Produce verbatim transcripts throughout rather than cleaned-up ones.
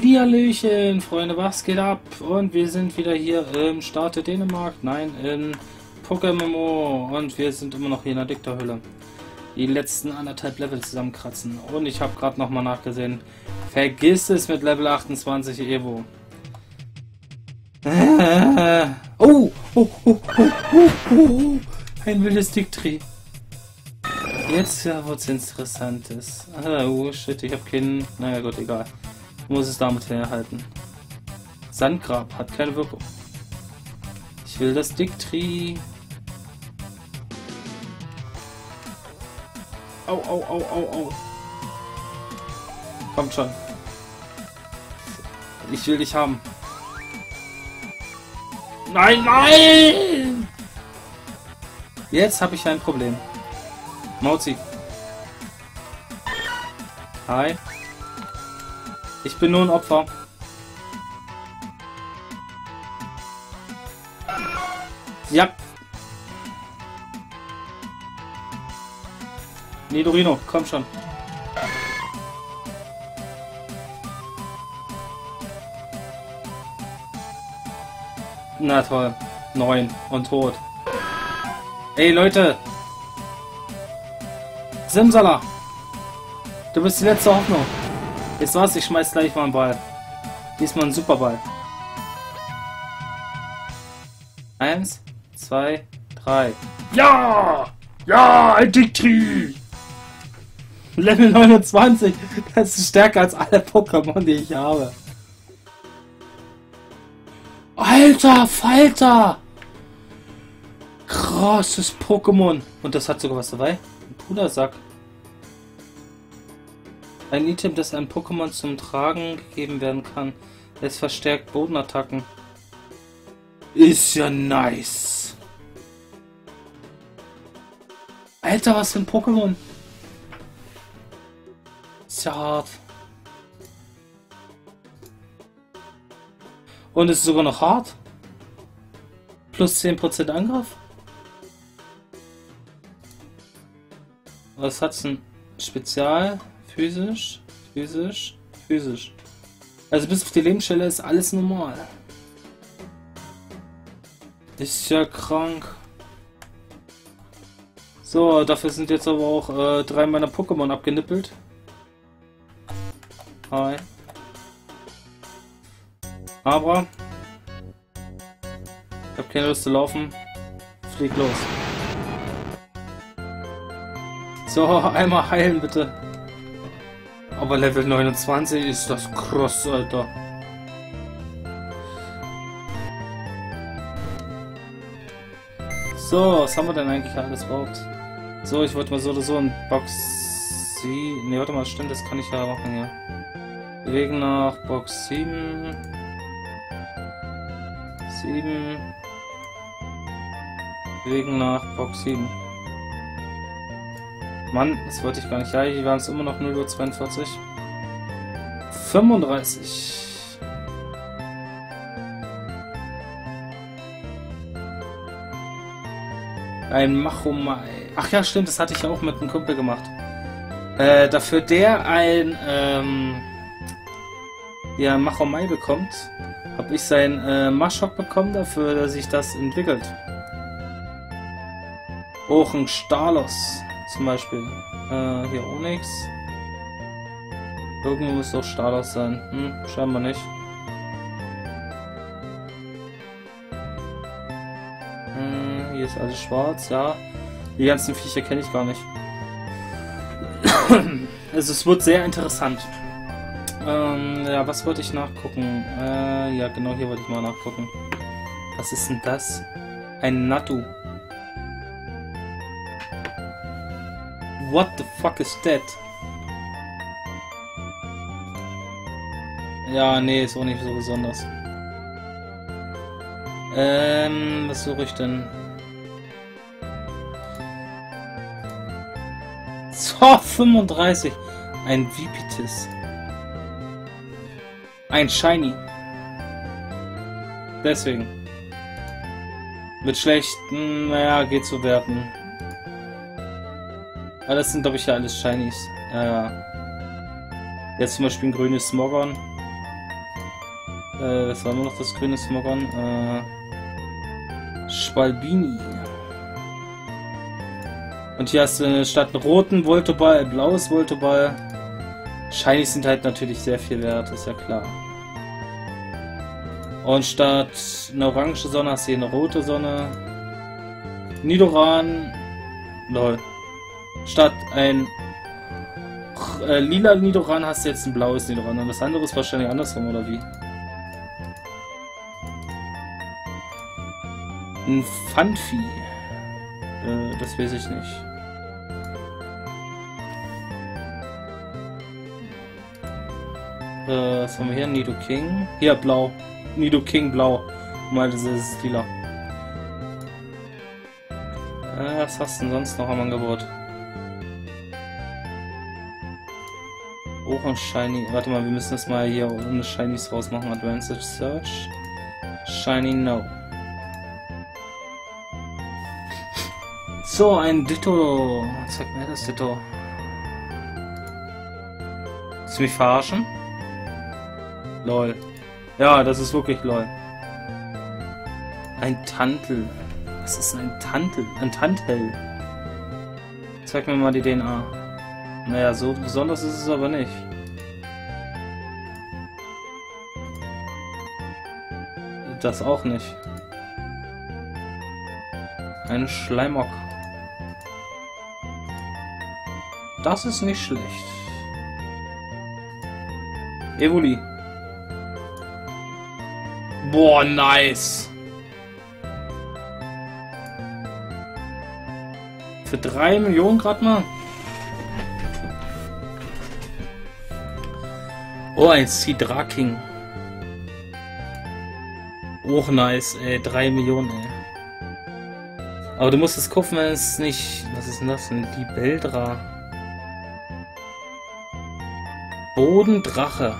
Hallihallöchen, Freunde, was geht ab? Und wir sind wieder hier im Staate Dänemark, nein, in Pokémon und wir sind immer noch hier in der Diktorhülle. Die letzten anderthalb Level zusammenkratzen. Und ich habe gerade nochmal nachgesehen, vergiss es mit Level achtundzwanzig Evo. Äh, oh, oh, oh, oh, oh, oh, ein wildes Diktri. Jetzt ja, wird's Interessantes. Ah, oh shit, ich habe keinen. Naja, gut, egal. Ich muss es damit herhalten. Sandgrab hat keine Wirkung. Ich will das Diktri. Au, au, au, au, au. Kommt schon. Ich will dich haben. Nein, nein! Jetzt habe ich ein Problem. Mauzi. Hi. Ich bin nur ein Opfer. Ja. Nidorino, komm schon. Na toll. Neun und tot. Ey Leute. Simsala. Du bist die letzte Hoffnung. Jetzt war's, ich schmeiß gleich mal einen Ball. Diesmal ein Superball. Eins, zwei, drei. Ja! Ja, ein Diktri! Level neunundzwanzig. Das ist stärker als alle Pokémon, die ich habe. Alter Falter! Krasses Pokémon. Und das hat sogar was dabei. Ein Pudersack. Ein Item, das einem Pokémon zum Tragen gegeben werden kann. Es verstärkt Bodenattacken. Ist ja nice. Alter, was für ein Pokémon. Ist ja hart. Und es ist sogar noch hart. Plus zehn Prozent Angriff. Was hat's denn? Spezial, physisch, physisch, physisch. Also bis auf die Lebensstelle ist alles normal. Ist ja krank. So, dafür sind jetzt aber auch äh, drei meiner Pokémon abgenippelt. Hi. Aber ich habe keine Lust zu laufen. Flieg los. So, einmal heilen bitte. Aber Level neunundzwanzig ist das krass, Alter. So, was haben wir denn eigentlich alles überhaupt? So, ich wollte mal so oder so ein Box... Ne, warte mal, stimmt, das kann ich ja machen, ja. Bewegen nach Box sieben. sieben. Bewegen nach Box sieben. Mann, das wollte ich gar nicht. Ja, hier waren es immer noch null Uhr zweiundvierzig. fünfunddreißig. Ein Machomai. Ach ja, stimmt, das hatte ich ja auch mit einem Kumpel gemacht. Äh, dafür der ein ähm, ja, Machomai bekommt, habe ich sein äh, Maschok bekommen, dafür, dass sich das entwickelt. Auch ein Stalos zum Beispiel. Äh, hier Onyx. Irgendwo muss doch Stalos sein. Hm, scheinbar nicht. Hm, hier ist alles schwarz, ja. Die ganzen Viecher kenne ich gar nicht. Also es wird sehr interessant. Ähm, ja, was wollte ich nachgucken? Äh, ja, genau hier wollte ich mal nachgucken. Was ist denn das? Ein Natu. What the fuck is that? Ja, nee, ist auch nicht so besonders. Ähm, was suche ich denn? So, fünfunddreißig. Ein Vipitis. Ein Shiny. Deswegen. Mit schlechten, naja, geht zu werten. Aber das sind, glaube ich, ja alles Shinies. Ja, ja. Jetzt zum Beispiel ein grünes Smogon. Äh, was war immer noch das grüne Smogon? Äh, Schwalbini. Und hier hast du statt einen roten Voltoball ein blaues Voltoball. Shinies sind halt natürlich sehr viel wert, ist ja klar. Und statt einer orange Sonne hast du hier eine rote Sonne. Nidoran. Lol. Statt ein äh, lila Nidoran hast du jetzt ein blaues Nidoran. Und das andere ist wahrscheinlich andersrum, oder wie? Ein Pfandvieh. Äh, das weiß ich nicht. Äh, was haben wir hier? Nidoking. Hier, blau. Nidoking, blau. Mal, das ist lila. Äh, was hast du denn sonst noch am Angebot? Orange Shiny. Warte mal, wir müssen das mal hier ohne Shinies rausmachen. Advanced Search. Shiny No. So, ein Ditto. Zeig mir das Ditto. Willst du mich verarschen? Lol. Ja, das ist wirklich lol. Ein Tantel. Was ist ein Tantel? Ein Tantel. Zeig mir mal die D N A. Naja, so besonders ist es aber nicht. Das auch nicht. Ein Schleimok. Das ist nicht schlecht. Evoli. Boah, nice. Für drei Millionen gerade mal. Oh, ein Seedraking. Oh, nice, ey. drei Millionen, ey. Aber du musst es kaufen, wenn es nicht... Was ist denn das? Ein Libeldra. Bodendrache.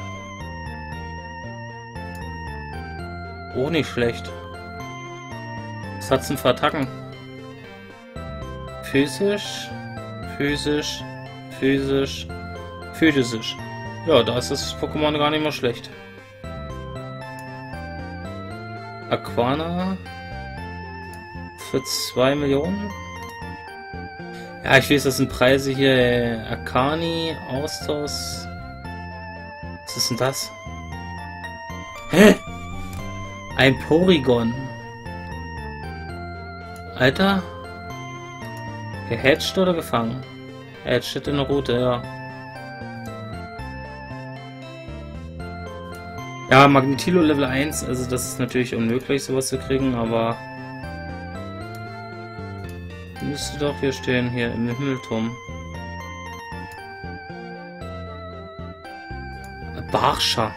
Oh, nicht schlecht. Was hat's denn für Attacken? Physisch, physisch, physisch, physisch. Ja, da ist das Pokémon gar nicht mal schlecht. Aquana für zwei Millionen. Ja, ich weiß, das sind Preise hier. Äh, Akani, Austausch. Was ist denn das? Hä? Ein Porygon. Alter. Gehatcht oder gefangen? Er steht in der Route, ja. Ja, Magnetilo Level eins, also das ist natürlich unmöglich, sowas zu kriegen, aber... Müsste doch hier stehen, hier im Himmelturm. Barscha.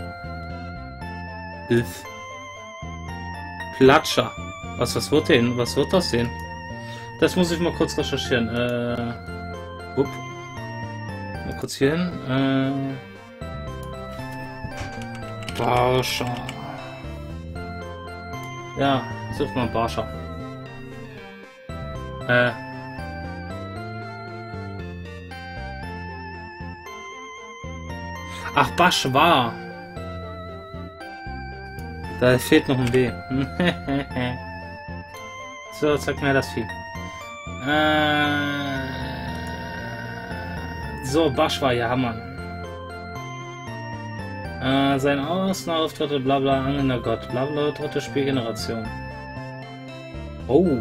Ilf. Platscher. Was, was wird denn? Was wird das denn? Das muss ich mal kurz recherchieren. Äh. Upp. Mal kurz hier hin. Äh. Barscha. Ja, such mal Barscha. Äh. Ach, Baschwa. Da fehlt noch ein B. So, zeig mir das Vieh. Äh. So, Baschwa, ja, Mann. Äh, sein Außenauftritt, bla bla, angelnder Gott, bla bla, dritte Spielgeneration. Oh.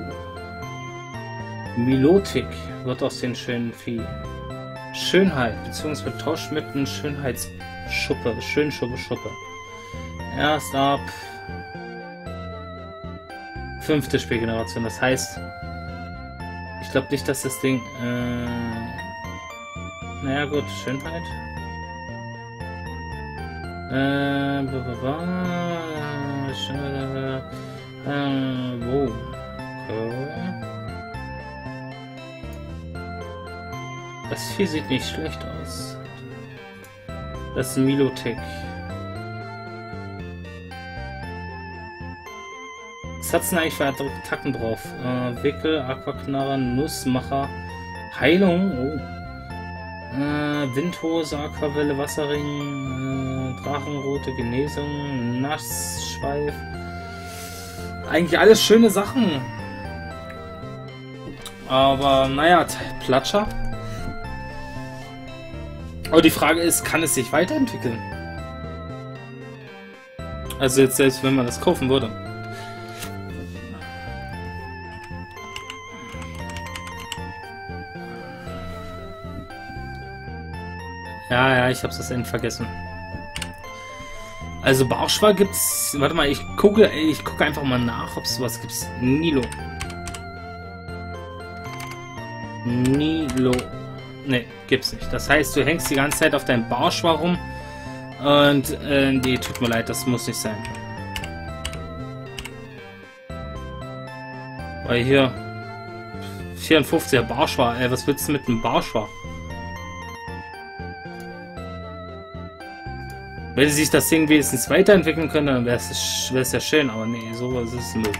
Milotic wird aus den schönen Vieh. Schönheit, beziehungsweise tauscht mit einem Schönheitsschuppe, Schönschuppe, Schuppe. Erst ab fünfte Spielgeneration, das heißt, ich glaube nicht, dass das Ding, äh, naja gut, Schönheit. Äh, bla bla bla, Schönheit, äh, wo? Okay. Das Vieh sieht nicht schlecht aus. Das ist ein Milotic. Was hat's denn eigentlich für Attacken drauf? Äh, Wickel, Aquaknarrer, Nussmacher, Heilung, oh. Äh, Windhose, Aquavelle, Wasserring, äh, Drachenroute, Genesung, Nassschweif. Eigentlich alles schöne Sachen. Aber naja, Platscher. Aber die Frage ist, kann es sich weiterentwickeln? Also jetzt selbst, wenn man das kaufen würde. Ja, ja, ich hab's das Ende vergessen. Also Barschwa gibt's... Warte mal, ich gucke, ich gucke einfach mal nach, ob es sowas gibt's. Nilo. Nilo. Ne, gibt's nicht. Das heißt, du hängst die ganze Zeit auf deinem Barschwa rum. Und, äh, nee, tut mir leid, das muss nicht sein. Weil hier... vierundfünfziger Barschwa, ey, was willst du mit einem Barschwa? Wenn sich das Ding wenigstens weiterentwickeln könnte, dann wäre es ja schön, aber nee, sowas ist Müll.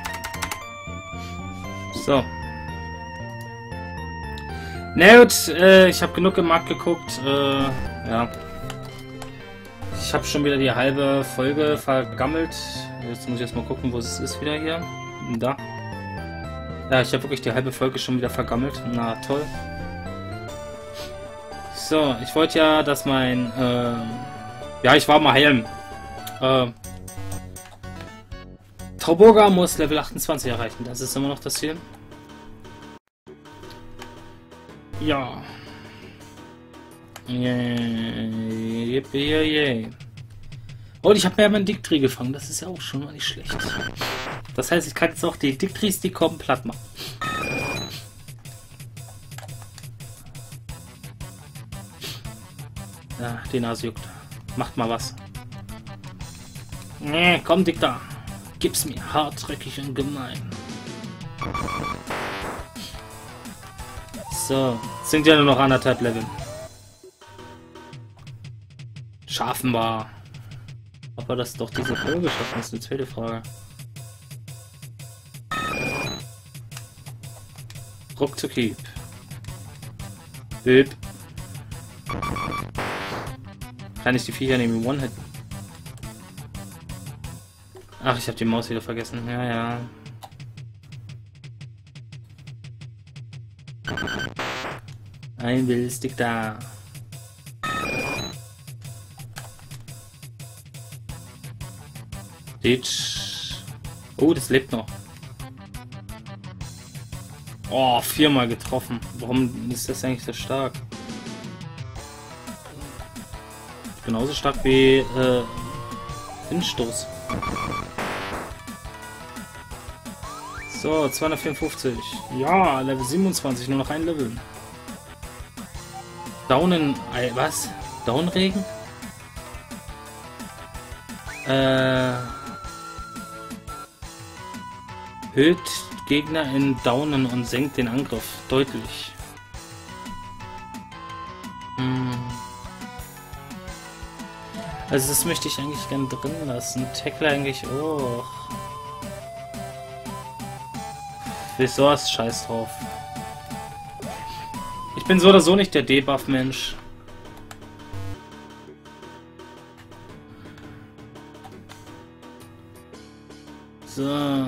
So. Na gut, äh, ich habe genug im Markt geguckt. Äh, ja. Ich habe schon wieder die halbe Folge vergammelt. Jetzt muss ich erstmal gucken, wo es ist wieder hier. Da. Ja, ich habe wirklich die halbe Folge schon wieder vergammelt. Na toll. So, ich wollte ja, dass mein... Äh, Ja, ich war mal heilen. Äh, Tauburger muss Level achtundzwanzig erreichen. Das ist immer noch das Ziel. Ja. Yay. Yippie, yay. Und ich habe mir meinen Diktri gefangen. Das ist ja auch schon mal nicht schlecht. Das heißt, ich kann jetzt auch die Diktris, die kommen, platt machen. Ja, die Nase juckt. Macht mal was. Nee, komm, Dicker. Gib's mir. Hartdrückig und gemein. So. Sind ja nur noch anderthalb Level. Schaffen wir. Ob wir das doch diese Folge schaffen, ist eine zweite Frage. Ruck to keep. Hüb. Kann ich die Viecher neben One-Hit? Ach, ich habe die Maus wieder vergessen. Ja, ja. Ein Wildstick da. Ditch. Oh, das lebt noch. Oh, viermal getroffen. Warum ist das eigentlich so stark? Genauso stark wie äh, Windstoß. So, zweihundertvierundfünfzig. Ja, Level siebenundzwanzig, nur noch ein Level. Daunen... Was? Daunenregen? Äh... Höht Gegner in Daunen und senkt den Angriff deutlich. Hm. Also das möchte ich eigentlich gern drin lassen. Tackle eigentlich auch. Wieso hast Scheiß drauf? Ich bin so oder so nicht der Debuff-Mensch. So.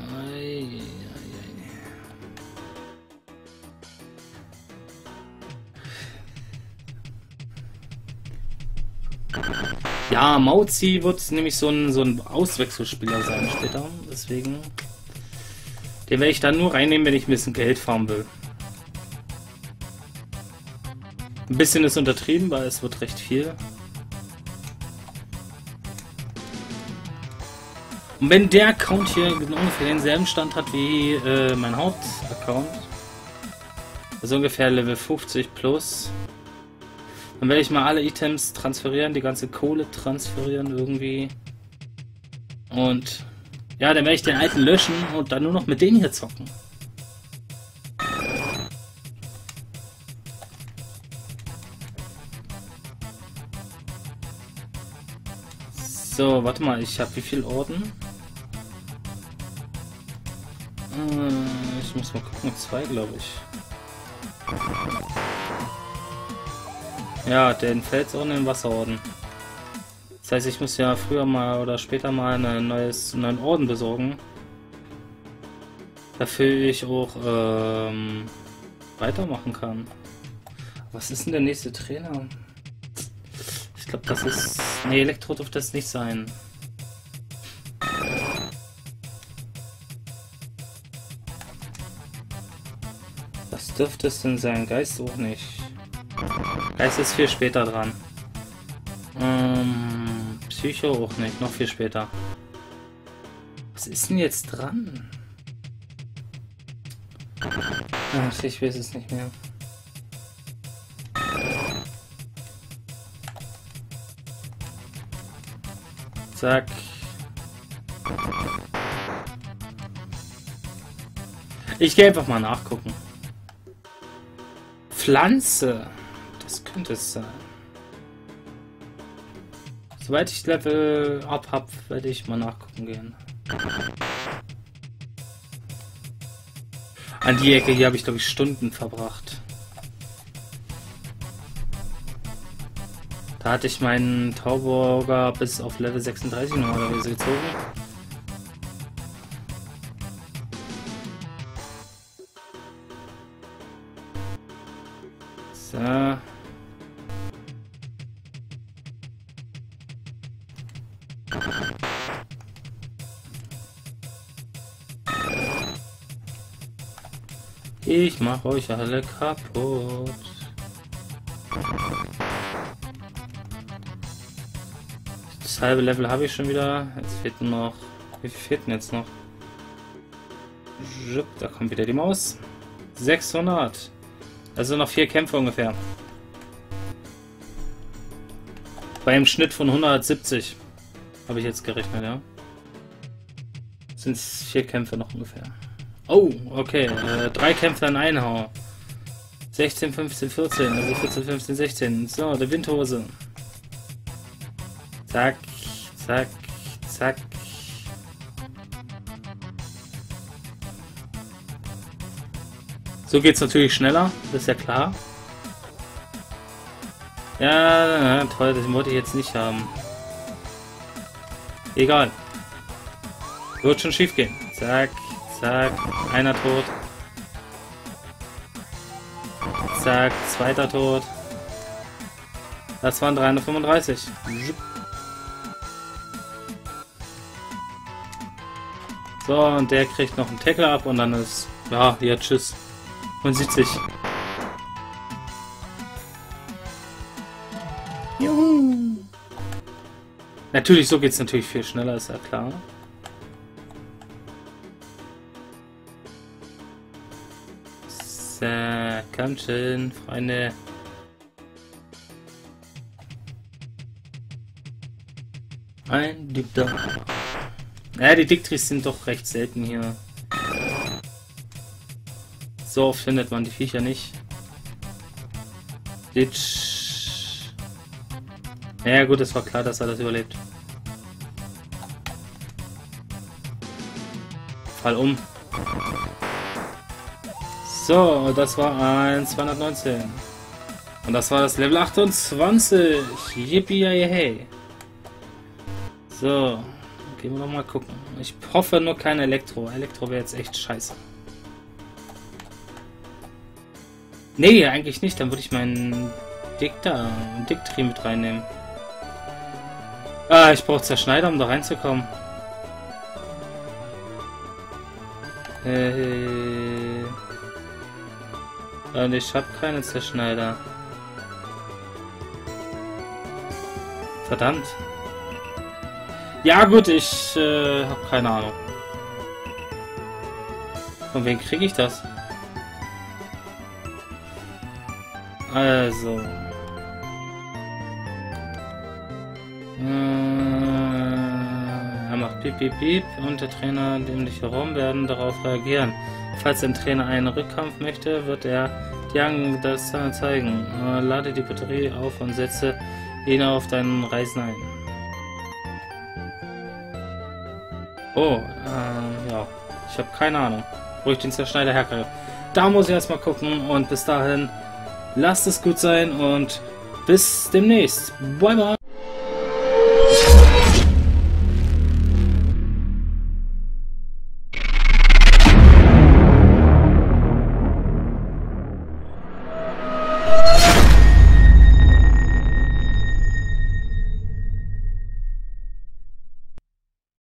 Ja, Mauzi wird nämlich so ein, so ein Auswechselspieler sein später. Deswegen. Den werde ich dann nur reinnehmen, wenn ich ein bisschen Geld farmen will. Ein bisschen ist untertrieben, weil es wird recht viel. Und wenn der Account hier ungefähr denselben Stand hat wie äh, mein Hauptaccount, also ungefähr Level fünfzig plus, dann werde ich mal alle Items transferieren, die ganze Kohle transferieren irgendwie. Und ja, dann werde ich den alten löschen und dann nur noch mit denen hier zocken. So, warte mal, ich habe wie viel Orden? Äh, ich muss mal gucken, zwei glaube ich. Ja, den Felsorden, den Wasserorden. Das heißt, ich muss ja früher mal oder später mal ein neues, einen neuen Orden besorgen. Dafür ich auch ähm, weitermachen kann. Was ist denn der nächste Trainer? Ich glaube, das ist... Ne, Elektro dürfte das nicht sein. Was dürfte es denn sein? Geist auch nicht. Geist ist viel später dran. Ähm, Psycho auch nicht, noch viel später. Was ist denn jetzt dran? Ach, ich weiß es nicht mehr. Zack. Ich gehe einfach mal nachgucken. Pflanze. Das könnte es sein. Sobald ich Level ab habe, werde ich mal nachgucken gehen. An die Ecke hier habe ich, glaube ich, Stunden verbracht. Da hatte ich meinen Tauburger bis auf Level sechsunddreißig normalerweise gezogen. So. Ich mach euch alle kaputt. Das halbe Level habe ich schon wieder. Jetzt fehlt noch... Wie viel fehlt denn jetzt noch? Da kommt wieder die Maus. sechshundert. Also noch vier Kämpfe ungefähr. Bei einem Schnitt von hundertsiebzig. Habe ich jetzt gerechnet, ja. Sind es vier Kämpfe noch ungefähr. Oh, okay. Äh, drei Kämpfe an Einhau. sechzehn, fünfzehn, vierzehn. Also vierzehn, fünfzehn, sechzehn. So, der Windhose. Zack, zack, zack. So geht's natürlich schneller, das ist ja klar. Ja, toll, das wollte ich jetzt nicht haben. Egal. Wird schon schief gehen. Zack, zack, einer tot. Zack, zweiter tot. Das waren dreihundertfünfunddreißig. So, und der kriegt noch einen Tackle ab und dann ist... Ja, ja, tschüss. Man sieht sich. Juhu. Natürlich, so geht es natürlich viel schneller, ist ja klar. So, komm schön, Freunde. Ein Diktor. Ja, die Diktris sind doch recht selten hier. So oft findet man die Viecher nicht. Ditch. Ja gut, es war klar, dass er das überlebt. Fall um. So, das war ein zweihundertneunzehn. Und das war das Level achtundzwanzig. Yippie hey. So, gehen wir noch mal gucken. Ich hoffe nur kein Elektro. Elektro wäre jetzt echt scheiße. Nee, eigentlich nicht. Dann würde ich meinen Dikta, Diktri mit reinnehmen. Ah, ich brauche Zerschneider, um da reinzukommen. Äh, und ich habe keine Zerschneider. Verdammt. Ja gut, ich äh, habe keine Ahnung. Von wem kriege ich das? Also. Äh, er macht piep, piep, piep und der Trainer und ähnliche Raum werden darauf reagieren. Falls ein Trainer einen Rückkampf möchte, wird er die das zeigen. Äh, lade die Batterie auf und setze ihn auf deinen Reisen ein. Oh, äh, ja. Ich habe keine Ahnung, wo ich den Zerschneider herkriege. Da muss ich erstmal gucken und bis dahin lasst es gut sein und bis demnächst. Bye bye.